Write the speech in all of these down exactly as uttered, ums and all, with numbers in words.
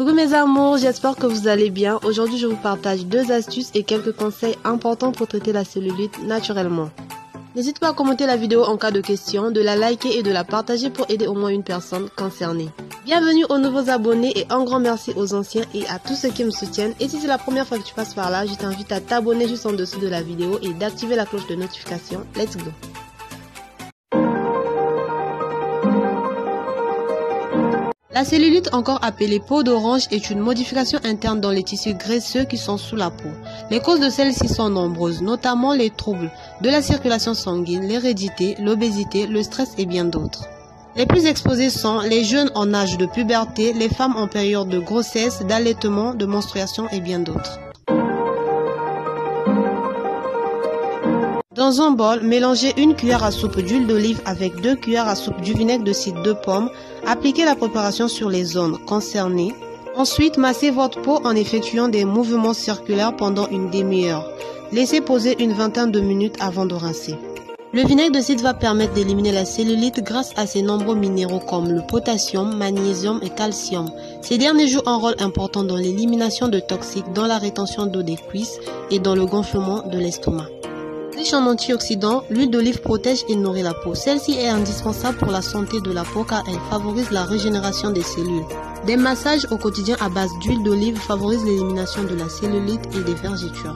Coucou mes amours, j'espère que vous allez bien. Aujourd'hui je vous partage deux astuces et quelques conseils importants pour traiter la cellulite naturellement. N'hésite pas à commenter la vidéo en cas de question, de la liker et de la partager pour aider au moins une personne concernée. Bienvenue aux nouveaux abonnés et un grand merci aux anciens et à tous ceux qui me soutiennent. Et si c'est la première fois que tu passes par là, je t'invite à t'abonner juste en dessous de la vidéo et d'activer la cloche de notification. Let's go! La cellulite, encore appelée peau d'orange, est une modification interne dans les tissus graisseux qui sont sous la peau. Les causes de celle-ci sont nombreuses, notamment les troubles de la circulation sanguine, l'hérédité, l'obésité, le stress et bien d'autres. Les plus exposés sont les jeunes en âge de puberté, les femmes en période de grossesse, d'allaitement, de menstruation et bien d'autres. Dans un bol, mélangez une cuillère à soupe d'huile d'olive avec deux cuillères à soupe du vinaigre de cidre de pomme. Appliquez la préparation sur les zones concernées. Ensuite, massez votre peau en effectuant des mouvements circulaires pendant une demi-heure. Laissez poser une vingtaine de minutes avant de rincer. Le vinaigre de cidre va permettre d'éliminer la cellulite grâce à ses nombreux minéraux comme le potassium, magnésium et calcium. Ces derniers jouent un rôle important dans l'élimination de toxiques, dans la rétention d'eau des cuisses et dans le gonflement de l'estomac. Riche en antioxydants, l'huile d'olive protège et nourrit la peau. Celle-ci est indispensable pour la santé de la peau car elle favorise la régénération des cellules. Des massages au quotidien à base d'huile d'olive favorisent l'élimination de la cellulite et des vergetures.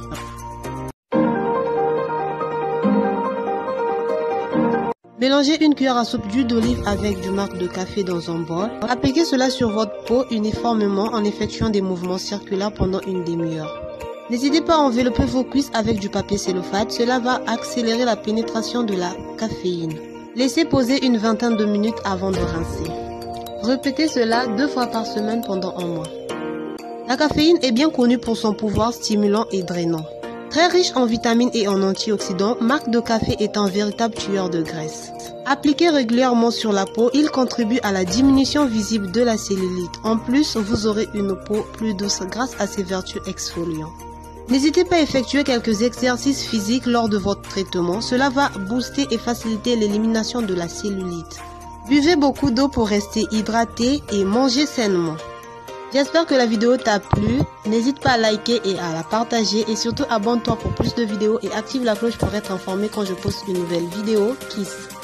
Mélangez une cuillère à soupe d'huile d'olive avec du marc de café dans un bol. Appliquez cela sur votre peau uniformément en effectuant des mouvements circulaires pendant une demi-heure. N'hésitez pas à envelopper vos cuisses avec du papier cellophane, cela va accélérer la pénétration de la caféine. Laissez poser une vingtaine de minutes avant de rincer. Répétez cela deux fois par semaine pendant un mois. La caféine est bien connue pour son pouvoir stimulant et drainant. Très riche en vitamines et en antioxydants, marc de café est un véritable tueur de graisse. Appliqué régulièrement sur la peau, il contribue à la diminution visible de la cellulite. En plus, vous aurez une peau plus douce grâce à ses vertus exfoliantes. N'hésitez pas à effectuer quelques exercices physiques lors de votre traitement. Cela va booster et faciliter l'élimination de la cellulite. Buvez beaucoup d'eau pour rester hydraté et mangez sainement. J'espère que la vidéo t'a plu. N'hésite pas à liker et à la partager. Et surtout, abonne-toi pour plus de vidéos et active la cloche pour être informé quand je poste une nouvelle vidéo. Kiss.